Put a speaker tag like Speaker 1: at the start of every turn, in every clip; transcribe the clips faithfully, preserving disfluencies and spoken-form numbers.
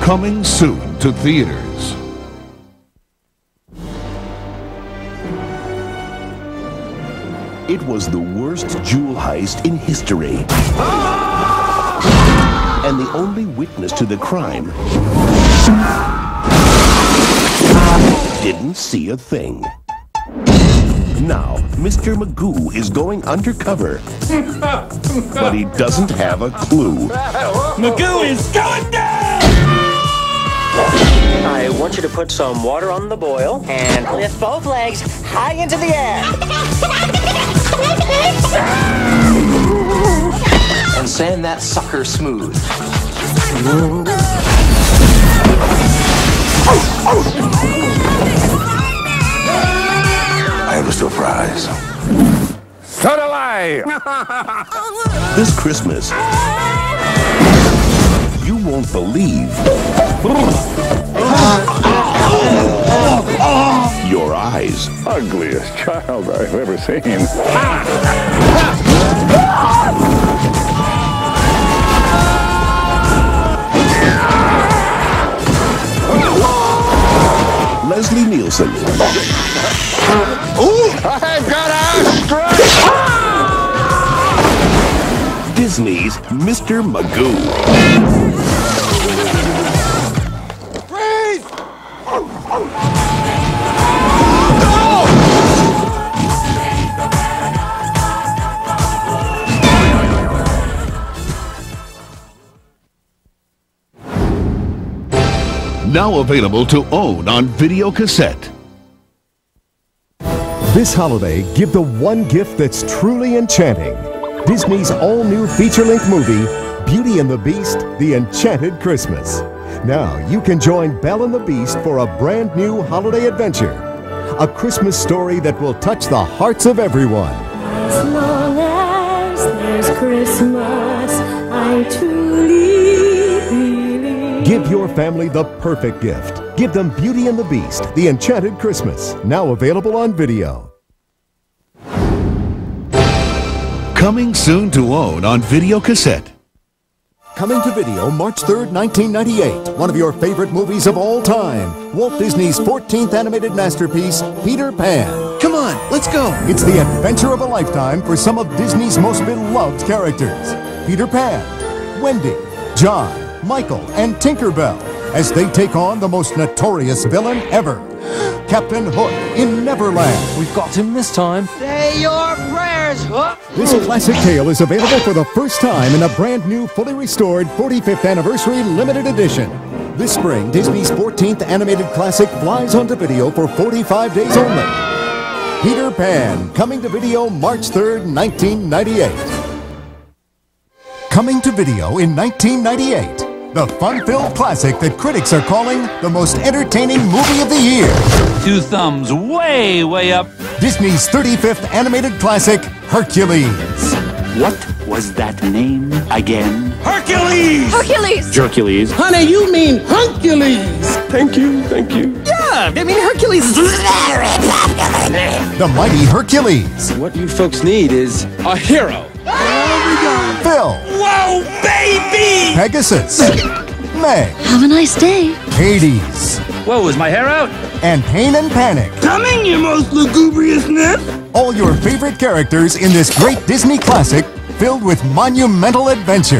Speaker 1: Coming soon to theaters.
Speaker 2: It was the worst jewel heist in history. And the only witness to the crime didn't see a thing. Now, Mister Magoo is going undercover, but he doesn't have a clue.
Speaker 3: Magoo is going down!
Speaker 4: I want you to put some water on the boil and lift both legs high into the air.
Speaker 5: And sand that sucker smooth.
Speaker 2: I have a surprise.
Speaker 1: Sodelai!
Speaker 2: This Christmas, you won't believe your eyes.
Speaker 1: Ugliest child I've ever seen.
Speaker 2: Leslie Nielsen.
Speaker 1: Ooh, I've got a strike!
Speaker 2: Disney's Mister Magoo.
Speaker 1: Freeze! Now available to own on video cassette.
Speaker 6: This holiday, give the one gift that's truly enchanting. Disney's all-new feature-length movie, Beauty and the Beast, The Enchanted Christmas. Now you can join Belle and the Beast for a brand new holiday adventure. A Christmas story that will touch the hearts of everyone.
Speaker 7: As long as there's Christmas, I truly believe.
Speaker 6: Give your family the perfect gift. Give them Beauty and the Beast, The Enchanted Christmas. Now available on video.
Speaker 1: Coming soon to own on video cassette.
Speaker 6: Coming to video March third, nineteen ninety-eight. One of your favorite movies of all time. Walt Disney's fourteenth animated masterpiece, Peter Pan.
Speaker 5: Come on, let's go.
Speaker 6: It's the adventure of a lifetime for some of Disney's most beloved characters. Peter Pan, Wendy, John, Michael, and Tinkerbell as they take on the most notorious villain ever, Captain Hook in Neverland.
Speaker 5: We've got him this time.
Speaker 4: Say your prayers, Hook!
Speaker 6: This classic tale is available for the first time in a brand new, fully restored forty-fifth Anniversary Limited Edition. This spring, Disney's fourteenth animated classic flies onto video for forty-five days only. Peter Pan, coming to video March third, nineteen ninety-eight. Coming to video in nineteen ninety-eight. The fun-filled classic that critics are calling the most entertaining movie of the year.
Speaker 3: Two thumbs way, way up.
Speaker 6: Disney's thirty-fifth animated classic, Hercules.
Speaker 8: What was that name again?
Speaker 3: Hercules!
Speaker 7: Hercules!
Speaker 8: Hercules.
Speaker 9: Honey, you mean Hercules!
Speaker 2: Thank you, thank you.
Speaker 5: Yeah, I mean, Hercules is very popular.
Speaker 6: The mighty Hercules.
Speaker 9: What you folks need is a hero.
Speaker 6: Phil.
Speaker 3: Whoa, baby!
Speaker 6: Pegasus. Meg.
Speaker 7: Have a nice day.
Speaker 6: Hades.
Speaker 3: Whoa, is my hair out?
Speaker 6: And Pain and Panic.
Speaker 9: Coming, you most lugubriousness!
Speaker 6: All your favorite characters in this great Disney classic filled with monumental adventure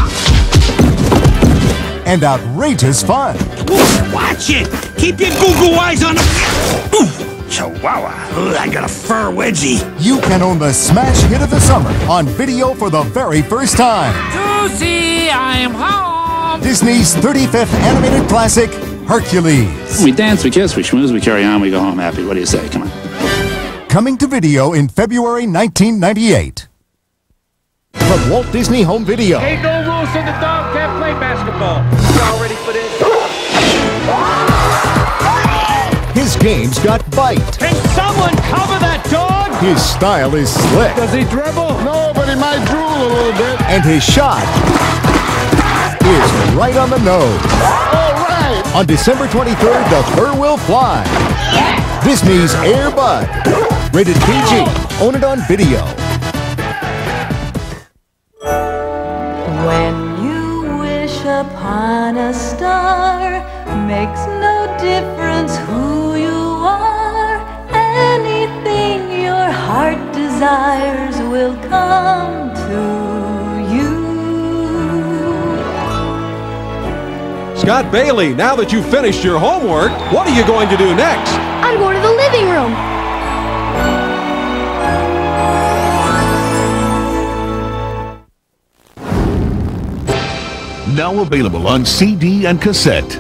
Speaker 6: and outrageous fun.
Speaker 3: Watch it! Keep your Google eyes on the... Chihuahua. Ugh, I got a fur wedgie.
Speaker 6: You can own the smash hit of the summer on video for the very first time.
Speaker 3: Susie, I am home.
Speaker 6: Disney's thirty-fifth animated classic, Hercules.
Speaker 8: We dance, we kiss, we schmooze, we carry on, we go home happy. What do you say? Come on.
Speaker 6: Coming to video in February nineteen ninety-eight. From Walt Disney Home Video.
Speaker 3: Ain't no rules so the dog can't play basketball. Y'all ready for this?
Speaker 6: His games got bite.
Speaker 3: Can someone cover that dog?
Speaker 6: His style is slick.
Speaker 3: Does he dribble?
Speaker 1: No, but he might drool a little bit.
Speaker 6: And his shot is right on the nose.
Speaker 1: All right.
Speaker 6: On December twenty-third, the fur will fly. Disney's Air Bud. Rated P G. Own it on video.
Speaker 7: When you wish upon a star. Makes no difference who you are. Anything your heart desires will come to you.
Speaker 10: Scott Bailey, now that you've finished your homework, what are you going to do next?
Speaker 5: I'm going to the living room.
Speaker 1: Now available on C D and cassette.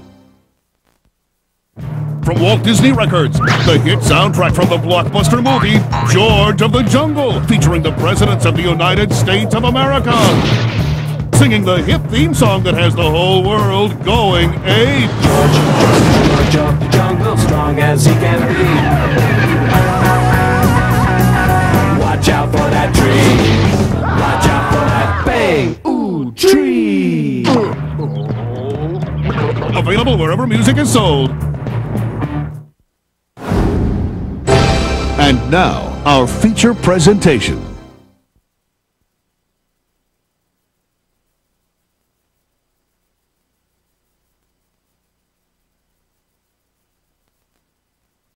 Speaker 2: From Walt Disney Records, the hit soundtrack from the blockbuster movie George of the Jungle, featuring the presidents of the United States of America, singing the hit theme song that has the whole world going ape.
Speaker 11: George, George, George of the Jungle, strong as he can be. Watch out for that tree. Watch out for that bang. Ooh, tree.
Speaker 2: Available wherever music is sold.
Speaker 1: And now, our feature presentation.